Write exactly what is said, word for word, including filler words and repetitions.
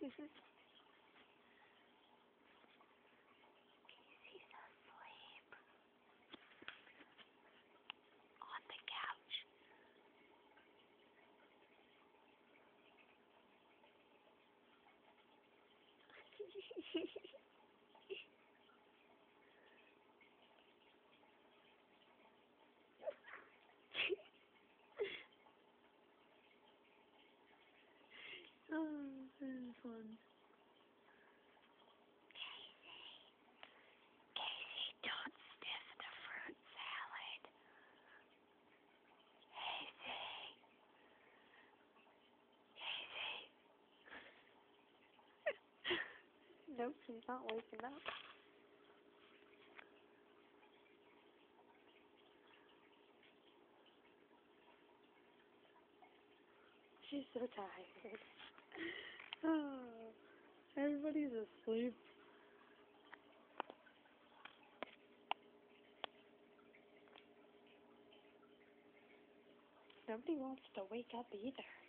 Kasey's asleep on the couch. Oh, this is fun. Kasey, Kasey, don't sniff the fruit salad. Kasey, Kasey. Nope, she's not waking up. She's so tired. Oh, everybody's asleep. Nobody wants to wake up either.